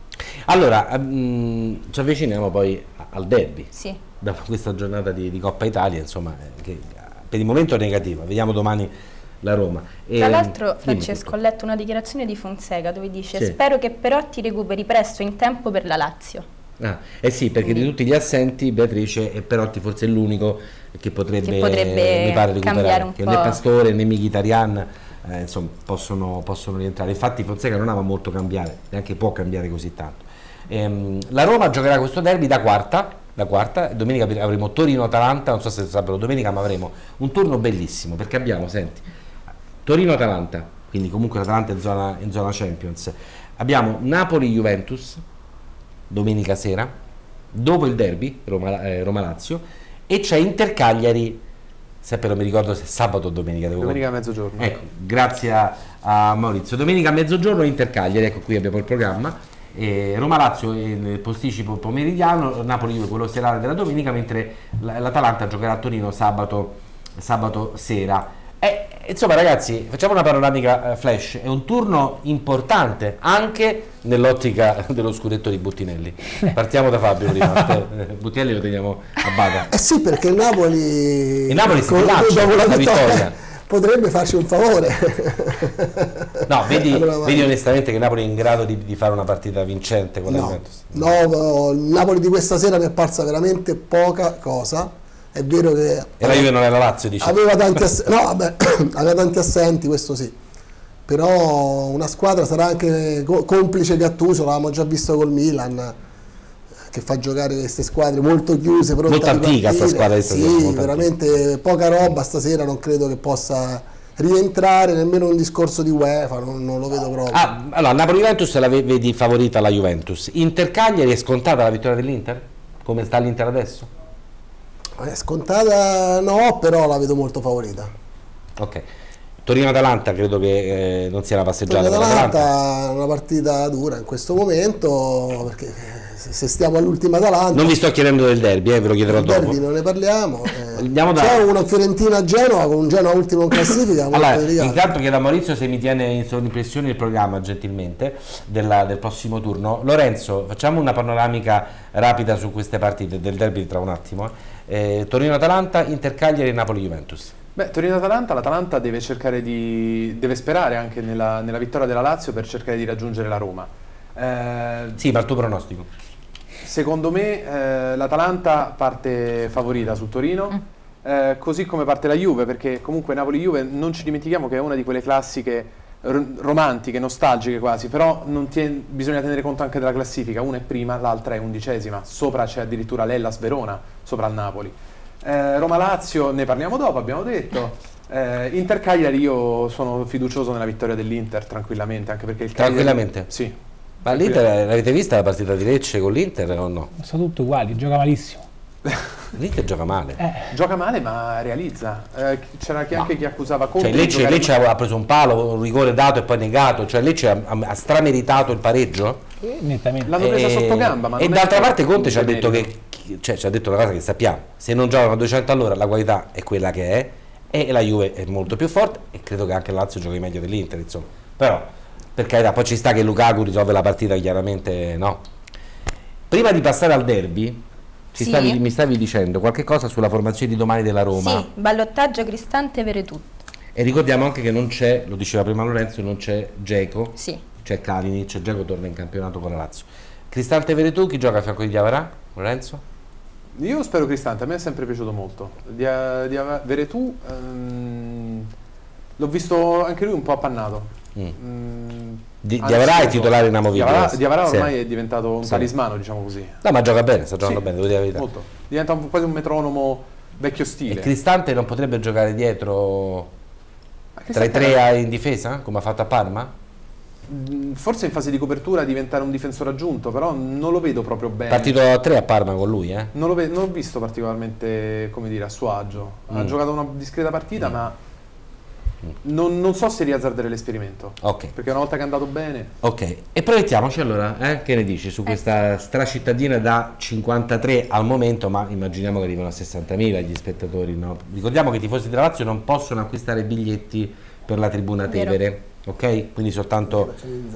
Allora, um, ci avviciniamo poi al derby. Sì. Dopo questa giornata di, di Coppa Italia, insomma, che per il momento è negativa. Vediamo domani la Roma. E, Tra l'altro, Francesco, ho letto una dichiarazione di Fonseca dove dice: sì, spero che Perotti recuperi presto in tempo per la Lazio. Ah, eh sì, perché di tutti gli assenti Beatrice e Perotti forse è l'unico che potrebbe, che potrebbe mi pare, recuperare, un che po'. né Pastore né Mkhitaryan eh, insomma, possono, possono rientrare. Infatti Fonseca non ama molto cambiare, neanche può cambiare così tanto. Ehm, la Roma giocherà questo derby da quarta, da quarta, domenica avremo Torino-Atalanta, non so se sabato o domenica, ma avremo un turno bellissimo perché abbiamo, senti, Torino-Atalanta, quindi comunque l'Atalanta in zona, in zona Champions, abbiamo Napoli-Juventus domenica sera, dopo il derby Roma, eh, Roma-Lazio, e c'è Inter-Cagliari, sempre non mi ricordo se sabato o domenica. Devo domenica a mezzogiorno. Ecco, grazie a, a Maurizio. Domenica a mezzogiorno Inter-Cagliari, ecco qui abbiamo il programma. Eh, Roma-Lazio nel posticipo pomeridiano, Napoli quello serale della domenica, mentre l'Atalanta giocherà a Torino sabato, sabato sera. Eh, insomma ragazzi, facciamo una panoramica eh, flash, è un turno importante anche nell'ottica dello scudetto di Buttinelli. Partiamo da Fabio prima. eh, Buttinelli lo teniamo a bada. Eh sì, perché il Napoli, il Napoli si con, rilancia dopo la la vittoria, vittoria potrebbe farci un favore. No, vedi, allora, vedi onestamente che Napoli è in grado di, di fare una partita vincente con la no, Juventus? No, no, il Napoli di questa sera mi è parsa veramente poca cosa. È vero che e la Juve non è la Lazio, dice. Aveva tanti, ass no, vabbè, aveva tanti assenti, questo sì. Però una squadra sarà anche co complice Gattuso, l'avevamo già visto col Milan, che fa giocare queste squadre molto chiuse, molto antica questa squadra. Sì, veramente antica. Poca roba stasera, non credo che possa rientrare nemmeno un discorso di UEFA, non, non lo vedo proprio. Ah, allora, Napoli-Juventus la vedi favorita la Juventus. Inter-Cagliari è scontata la vittoria dell'Inter? Come sta l'Inter adesso? È scontata no, però la vedo molto favorita. Ok. Torino-Atalanta credo che eh, non sia una passeggiata. Torino-Atalanta è una partita dura in questo momento, perché se stiamo all'ultima Atalanta... Non vi sto chiedendo del derby, eh, ve lo chiederò dopo. Del derby non ne parliamo. Eh. Da... C'è una Fiorentina-Genoa con un Genoa ultimo in classifica. Allora, intanto chiedo a Maurizio se mi tiene in sovrimpressione il programma gentilmente della, del prossimo turno. Lorenzo, facciamo una panoramica rapida su queste partite del derby tra un attimo. Eh, Torino-Atalanta, Inter-Cagliari e Napoli-Juventus. Beh, Torino-Atalanta, l'Atalanta deve cercare di deve sperare anche nella, nella vittoria della Lazio per cercare di raggiungere la Roma. Eh, sì, ma il tuo pronostico? Secondo me eh, l'Atalanta parte favorita sul Torino, mm. eh, così come parte la Juve, perché comunque Napoli-Juve non ci dimentichiamo che è una di quelle classiche romantiche, nostalgiche quasi, però non tien- bisogna tenere conto anche della classifica, una è prima, l'altra è undicesima, sopra c'è addirittura l'Hellas Verona, sopra il Napoli. Eh, Roma-Lazio ne parliamo dopo, abbiamo detto. Eh, Inter-Cagliari, io sono fiducioso nella vittoria dell'Inter tranquillamente, anche perché il Cagliari... Tranquillamente? Sì. Ma l'Inter, l'avete vista la partita di Lecce con l'Inter o no? Sono tutti uguali, gioca malissimo. L'Inter gioca male. Eh. Gioca male ma realizza. Eh, c'era chi- anche chi accusava Conte Cioè di Lecce, giocare Lecce male. ha preso un palo, un rigore dato e poi negato, cioè Lecce ha, ha strameritato il pareggio. Eh, nettamente. L'hanno presa sotto gamba, ma e non è d'altra che- parte Conte ci ha che detto merito. che chi- cioè, ci ha detto una cosa che sappiamo: se non giocano a duecento all'ora la qualità è quella che è, e la Juve è molto più forte, e credo che anche la Lazio giochi meglio dell'Inter, insomma. Però per carità, poi ci sta che Lukaku risolve la partita, chiaramente no. Prima di passare al derby, ci Sì. stavi- mi stavi dicendo qualche cosa sulla formazione di domani della Roma. Sì, ballottaggio Cristante Veretù. E ricordiamo anche che non c'è, lo diceva prima Lorenzo, non c'è Dzeko, Sì. c'è Kalinic, Dzeko torna in campionato con la Lazio. Cristante Veretù, chi gioca a fianco di Diawara? Lorenzo? Io spero Cristante, a me è sempre piaciuto molto. Di, di Veretù ehm, l'ho visto anche lui un po' appannato. Mm. Mm, Di, anzi, Diawara è non so. titolare inamovibile. Diawara, Diawara Sì. ormai è diventato un Sì. talismano, diciamo così. No, ma gioca bene, sta giocando Sì, bene, devo dire la verità. molto. Diventa un, quasi un metronomo vecchio E stile. Cristante non potrebbe giocare dietro Ma tra i Cristante tre era- a- in difesa, come ha fatto a Parma? Mm, forse in fase di copertura diventare un difensore aggiunto, però non lo vedo proprio bene. Partito a tre a Parma con lui, eh? Non l'ho ve- non l'ho visto particolarmente, come dire, a suo agio. Ha Mm. giocato una discreta partita, Mm. ma non, non so se riazzardare l'esperimento. Ok. Perché una volta che è andato bene... Ok, e proiettiamoci allora, eh? Che ne dici su questa stracittadina da cinquantatré al momento, ma immaginiamo che arrivano a sessantamila gli spettatori, no? Ricordiamo che i tifosi della Lazio non possono acquistare biglietti per la tribuna Vero. Tevere, ok? Quindi soltanto...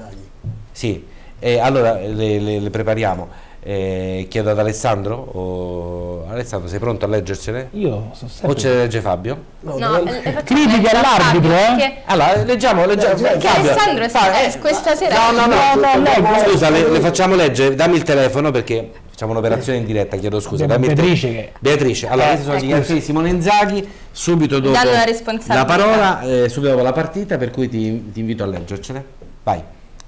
Sì, e allora le, le- le prepariamo. Eh, chiedo ad Alessandro, o... Alessandro sei pronto a leggercene? Io sono O sempre... ce le legge Fabio? No, No, no, le facciamo Critiche leggere a all'arbitro, Fabio, eh? perché- Allora, leggiamo, leggiamo. Perché Fabio, Alessandro fa- eh, questa sera... No, no, no, No, no, no, scusa, le, le facciamo leggere, dammi il telefono perché facciamo un'operazione in diretta, chiedo scusa. Abbiamo Dammi il Beatrice te- che- Beatrice, allora Eh, queste sono le ecco. dichiarazioni di Simone Inzaghi, subito dopo danno la la responsabilità. parola, eh, subito dopo la partita, per cui ti, ti invito a leggercene. Vai.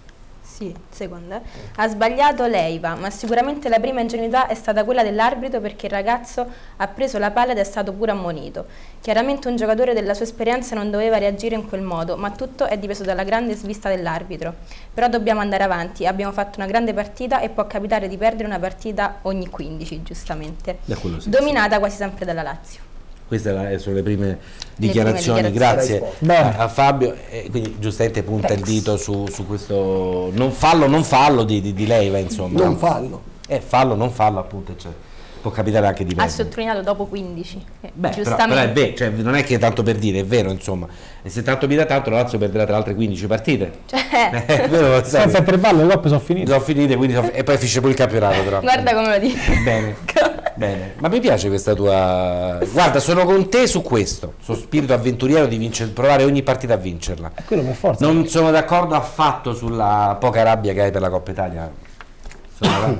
Sì, seconda. Ha sbagliato Leiva, ma sicuramente la prima ingenuità è stata quella dell'arbitro, perché il ragazzo ha preso la palla ed è stato pure ammonito. Chiaramente un giocatore della sua esperienza non doveva reagire in quel modo, ma tutto è dipeso dalla grande svista dell'arbitro. Però dobbiamo andare avanti, abbiamo fatto una grande partita e può capitare di perdere una partita ogni quindici, giustamente. Da quello sì. Dominata quasi sempre dalla Lazio. Queste la- sono le prime dichiarazioni, prime grazie Bene. a, a Fabio. E quindi giustamente punta il dito su, su questo non fallo, non fallo di, di, di Leiva, insomma. non fallo. Eh, fallo, non fallo, appunto, cioè, può capitare anche di Ha perdere. sottolineato dopo quindici. eh, Beh, però, giustamente. però è vero, cioè, non è che tanto per dire, è vero, insomma. E se tanto mi dà tanto, la Lazio perderà tra le altre quindici partite. Cioè, È vero, lo sai. Senza tre balle le coppe sono finite. Sono finite, quindi sono- e poi finisce pure il campionato, però. guarda come lo dico. Bene, bene. Ma mi piace questa tua... Guarda, sono con te su questo, su spirito avventuriero di vincere, provare ogni partita a vincerla. È quello per forza. Non sono d'accordo affatto sulla poca rabbia che hai per la Coppa Italia. Sono,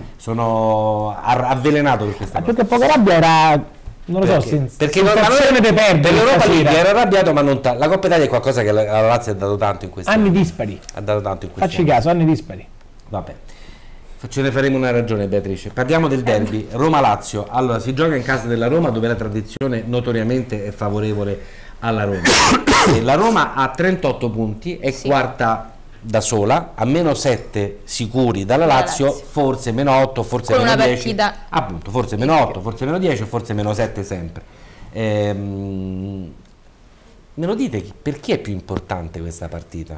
sono ar- avvelenato per questa Ah, cosa. perché poca rabbia era... Non lo so, Perché, sen- perché non, ma non sensazione di perdere per l'Europa stasera. League era arrabbiato, ma non ta- la Coppa Italia è qualcosa che la, la Lazio ha dato tanto in questi Anni anni. dispari. Ha dato tanto in questi Facci anni. caso, anni dispari. Vabbè, ce ne faremo una ragione, Beatrice. Parliamo del derby Roma-Lazio. Allora, si gioca in casa della Roma, dove la tradizione notoriamente è favorevole alla Roma. E la Roma ha trentotto punti, è Sì. quarta da sola, a meno sette sicuri dalla Dalla Lazio, Lazio. forse meno otto, forse Con meno una dieci. partita- Appunto, forse meno otto, forse meno dieci, forse meno sette sempre. Ehm, me lo dite chi- per chi è più importante questa partita?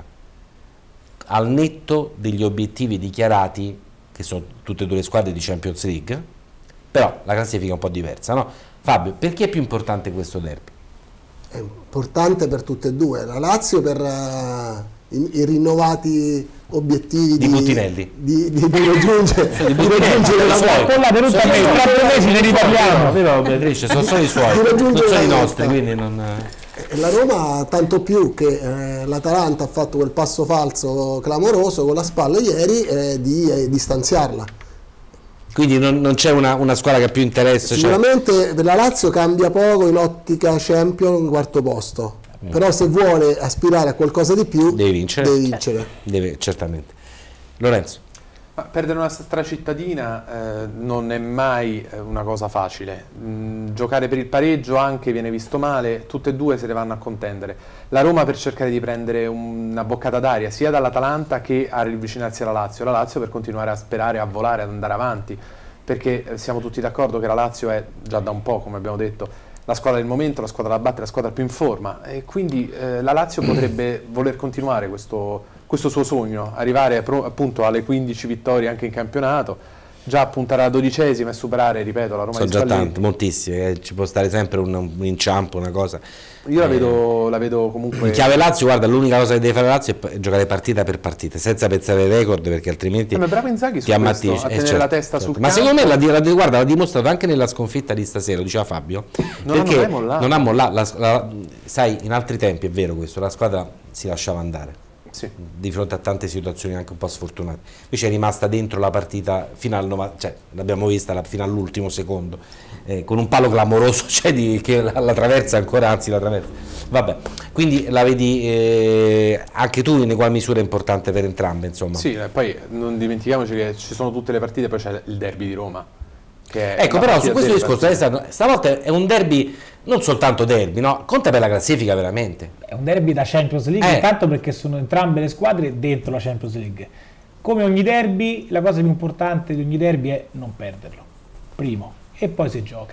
Al netto degli obiettivi dichiarati, che sono tutte e due le squadre di Champions League, però la classifica è un po' diversa, no? Fabio, perché è più importante questo derby? È importante per tutte e due. La Lazio per eh, i, i rinnovati obiettivi Di Buttinelli. di, di, di raggiungere, Di di raggiungere la suoi. Coppa. Quella tenuta Sono a me, i suoi. tra due mesi ne riparliamo. Però Beatrice, sono solo i suoi, Di non raggiungere sono i la nostri, meta. quindi non... E la Roma tanto più che eh, l'Atalanta ha fatto quel passo falso clamoroso con la spalla ieri eh, di eh, distanziarla. Quindi non, non c'è una, una squadra che ha più interesse? Cioè... Sicuramente per la Lazio cambia poco in ottica Champion in quarto posto. però se vuole aspirare a qualcosa di più deve vincere, deve vincere. Deve, certamente. Lorenzo? Ma perdere una stracittadina eh, non è mai una cosa facile. Mm, giocare per il pareggio anche viene visto male, tutte e due se ne vanno a contendere. La Roma per cercare di prendere una boccata d'aria sia dall'Atalanta che a riavvicinarsi alla Lazio, la Lazio per continuare a sperare, a volare, ad andare avanti, perché siamo tutti d'accordo che la Lazio è già da un po', come abbiamo detto, la squadra del momento, la squadra da battere, la squadra più in forma, e quindi eh, la Lazio potrebbe voler continuare questo questo suo sogno, arrivare appunto alle quindici vittorie anche in campionato, già puntare alla dodicesima e superare, ripeto, la Roma sono di già Spalletti. tante, moltissime, eh, ci può stare sempre un, un inciampo, una cosa. Io la eh, vedo, la vedo comunque... In chiave Lazio, guarda, l'unica cosa che deve fare la Lazio è giocare partita per partita, senza pensare ai record, perché altrimenti eh, ma bravo Inzaghi su ti questo, ammattisci. a tenere eh, certo, la testa certo. sul Ma campo. secondo me, la, la, guarda, l'ha dimostrato anche nella sconfitta di stasera, lo diceva Fabio, Non perché ha mai mollato. non ha mollato. La, la, sai, in altri tempi è vero questo, la squadra si lasciava andare. Sì. Di fronte a tante situazioni anche un po' sfortunate, invece è rimasta dentro la partita fino al novanta, cioè l'abbiamo vista la, fino all'ultimo secondo, eh, con un palo clamoroso, cioè di, che la, la traversa ancora, anzi la traversa, vabbè, quindi la vedi eh, anche tu in qual misura è importante per entrambe, insomma. Sì, e poi non dimentichiamoci che ci sono tutte le partite, poi c'è il derby di Roma, che è Ecco, una però su partita questo delle discorso partite. Alessandro, stavolta è un derby, non soltanto derby, no? Conta per la classifica veramente. È un derby da Champions League, Eh. intanto perché sono entrambe le squadre dentro la Champions League. Come ogni derby, la cosa più importante di ogni derby è non perderlo, primo, e poi si gioca.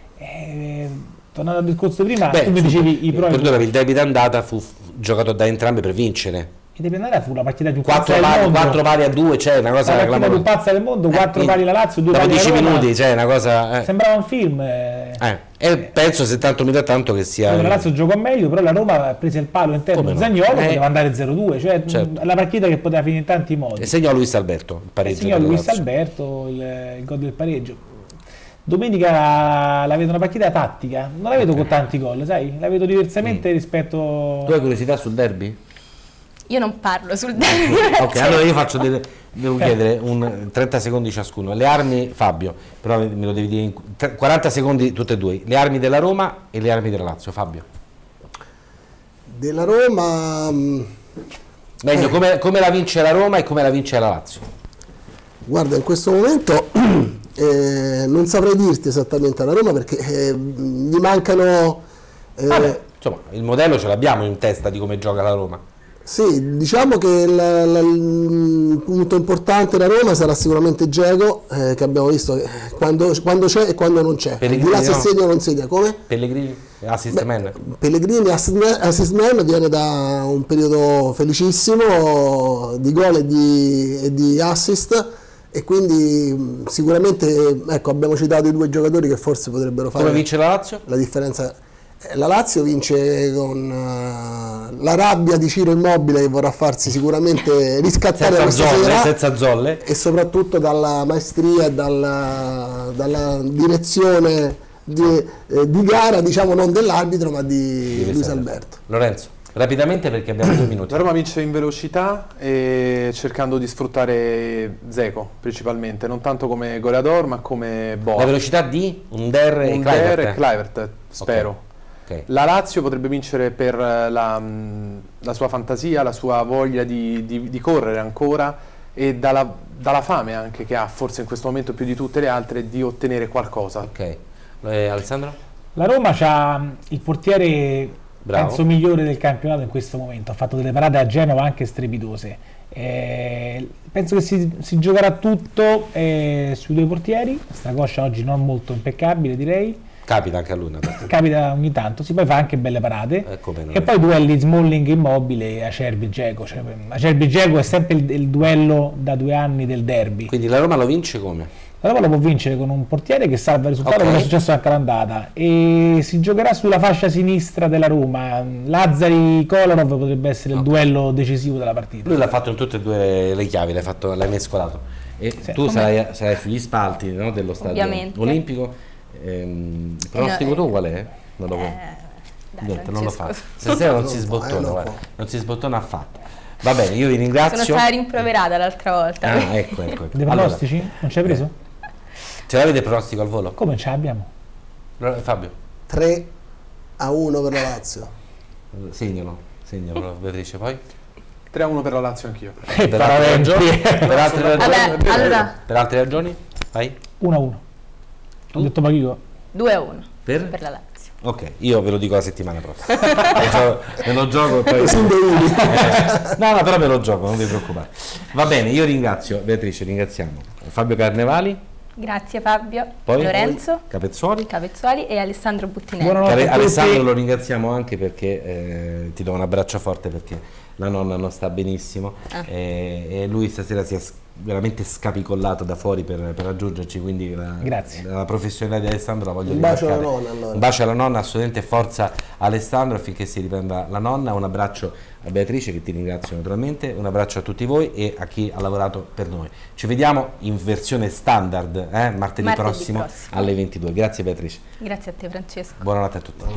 Eh, tornando al discorso prima, Beh, tu mi su- dicevi i pro e i perdonami, contro. il derby d'andata fu fu giocato da entrambe per vincere. Il derby d'andata fu la partita più Quattro pazza del pari, mondo. quattro pari a due, cioè una La cosa partita più clamorosa. pazza del mondo, Eh, quattro quindi, pari la Lazio, due dopo pari la dieci Roma. minuti, cioè una cosa. Eh. Sembrava un film. eh. Eh, e penso se tanto mi dà tanto che sia. La Lazio giocò meglio, però la Roma ha preso il palo interno Come di no? Zaniolo, Eh. poteva andare zero due, cioè Certo. mh, la partita che poteva finire in tanti modi. E segnò Luis Alberto il E pareggio. segnò della Luis Lazio. Alberto il, il gol del pareggio. Domenica la vedo una partita tattica, non la vedo con tanti gol, sai? La vedo diversamente Mm. rispetto. Tu hai curiosità sul derby? Io non parlo sul derby. Ok, allora io faccio delle, devo chiedere un trenta secondi ciascuno. Le armi, Fabio, però me lo devi dire in tre- quaranta secondi tutte e due. Le armi della Roma e le armi della Lazio, Fabio. Della Roma, mh, Meglio, Eh. come, come la vince la Roma e come la vince la Lazio. guarda, in questo momento eh, non saprei dirti esattamente la Roma perché eh, gli mancano... eh, Vabbè, insomma, il modello ce l'abbiamo in testa di come gioca la Roma. Sì, diciamo che la- la- il punto importante da Roma sarà sicuramente Dzeko, eh, che abbiamo visto che quando, quando c'è e quando non c'è. Al di Pellegrini là se no. segna o non segna, come? Pellegrini, assist man. Pellegrini assist assist man viene da un periodo felicissimo di gol e di, e di assist e quindi mh, sicuramente ecco, abbiamo citato i due giocatori che forse potrebbero fare Come vince la Lazio? la differenza. Eh, La Lazio vince con eh, la rabbia di Ciro Immobile che vorrà farsi sicuramente riscattare Senza questa zolle, sera senza zolle. e soprattutto dalla maestria e dalla, dalla direzione di, eh, di gara, diciamo non dell'arbitro ma di, Luis Luis Alberto. Alberto. Lorenzo, rapidamente perché abbiamo due minuti. La Roma vince in velocità e cercando di sfruttare Dzeko principalmente, non tanto come goleador ma come La boa. velocità di Under e Under Kluivert. e Kluivert, spero. Ok. La Lazio potrebbe vincere per la, mh, la sua fantasia, la sua voglia di, di- di correre ancora e dalla, dalla fame anche che ha, forse in questo momento più di tutte le altre, di ottenere qualcosa. Ok. Eh, Alessandro? La Roma ha il portiere Bravo. penso migliore del campionato in questo momento, ha fatto delle parate a Genova anche strepitose. Eh, penso che si, si giocherà tutto eh, sui due portieri, Strakoscia oggi non molto impeccabile direi, Capita anche a lui una partita. capita ogni tanto, si poi fa anche belle parate. Eh, come no. E poi duelli Smalling Immobile e Acerbi Dzeko, cioè, Acerbi Dzeko è sempre il, il duello da due anni del derby. Quindi la Roma lo vince come? La Roma lo può vincere con un portiere che salva il risultato, Ok. come è successo anche all'andata, e si giocherà sulla fascia sinistra della Roma. Lazzari Kolarov potrebbe essere il duello decisivo della partita. Lui l'ha fatto in tutte e due le chiavi, l'hai, fatto, l'hai mescolato. E Sì, tu come- sarai, sarai sugli spalti, no, dello stadio Ovviamente. olimpico. Ehm, il pronostico No, eh, tuo qual è? Non lo, Eh, dai, niente, non non ci lo fa. scuso. Stasera non si Non può, eh, sbottona, non guarda, può. non si sbottona affatto. Va bene, io vi Sono ringrazio. stata rimproverata l'altra volta. Ah, ecco, ecco, ecco. Dei Allora, pronostici? Non ci hai preso? ce l'avete il pronostico al volo? Come ce l'abbiamo? Allora, Fabio? tre a uno per la Lazio. Segnalo, segnalo Beatrice, poi? tre a uno per la Lazio anch'io. Per altre ragioni? Per altre ragioni? Vabbè, allora Per altre ragioni? Vai. uno a uno. Ho detto Pachico. due a uno Per? per la Lazio. Ok, io ve lo dico la settimana prossima. me, lo, me lo gioco e poi... Eh, no, no, però me lo gioco, non vi preoccupare. Va bene, io ringrazio, Beatrice, ringraziamo Fabio Carnevali. Grazie Fabio, Poi? Lorenzo Capezzoli. Capezzoli e Alessandro Buttinelli. Buonanotte Care- a tutti. Alessandro lo ringraziamo anche perché eh, ti do un abbraccio forte perché la nonna non sta benissimo Ah. e, e lui stasera si è s- veramente scapicollato da fuori per, per raggiungerci, quindi la, Grazie. la professionalità di Alessandro la voglio Un bacio alla rimarcare. nonna, allora. Un bacio alla nonna, assolutamente forza Alessandro affinché si riprenda la nonna, un abbraccio a Beatrice che ti ringrazio naturalmente, un abbraccio a tutti voi e a chi ha lavorato per noi. Ci vediamo in versione standard eh, martedì, Martedì prossimo, prossimo. alle ventidue. Grazie Beatrice, Grazie a te Francesco. buonanotte a tutti.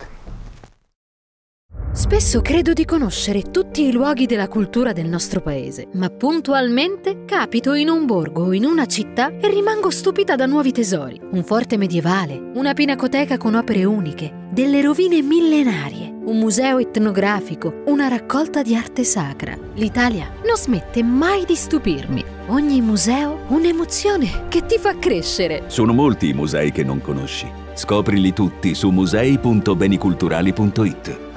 Spesso credo di conoscere tutti i luoghi della cultura del nostro paese, ma puntualmente capito in un borgo o in una città e rimango stupita da nuovi tesori. Un forte medievale, una pinacoteca con opere uniche, delle rovine millenarie, un museo etnografico, una raccolta di arte sacra. L'Italia non smette mai di stupirmi. Ogni museo un'emozione che ti fa crescere. Sono molti i musei che non conosci. Scoprili tutti su musei punto beniculturali punto it.